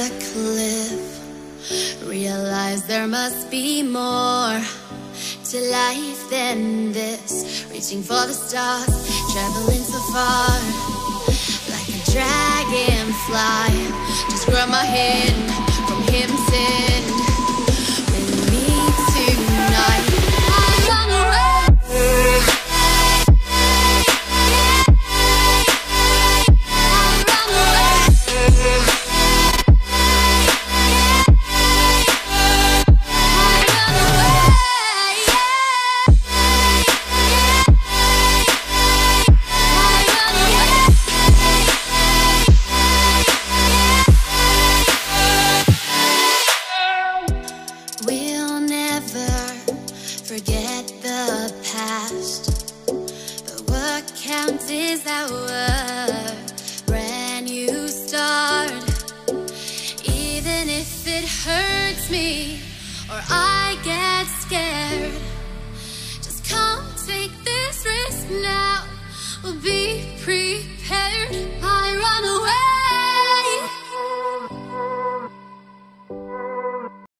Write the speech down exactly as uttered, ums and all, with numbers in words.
a cliff. Realize there must be more to life than this. Reaching for the stars, traveling so far, like a dragonfly. Just grab my hand from him, send with me tonight. I'm gonna run. Forget the past, but what counts is our brand new start. Even if it hurts me or I get scared, just come take this risk now. We'll be prepared.